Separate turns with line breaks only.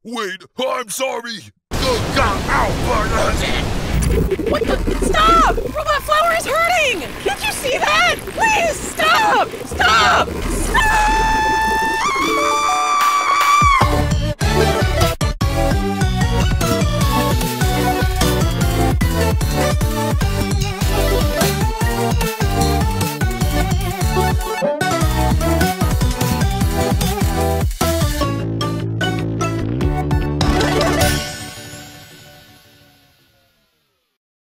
Wait, I'm sorry! Ow!
What the? Stop! Robot Flower is hurting!